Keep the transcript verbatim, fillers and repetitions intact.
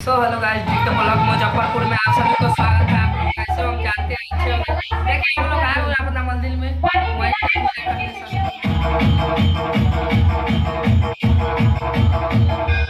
सो hello guys, DK vlog Muzaffarpur में आप सभी को स्वागत है। आप लोग कैसे हो हम जानते हैं, अच्छे होंगे। देखिए हम लोग आए हुए अपना मंदिर में, वहीं पे पूजा करने सब।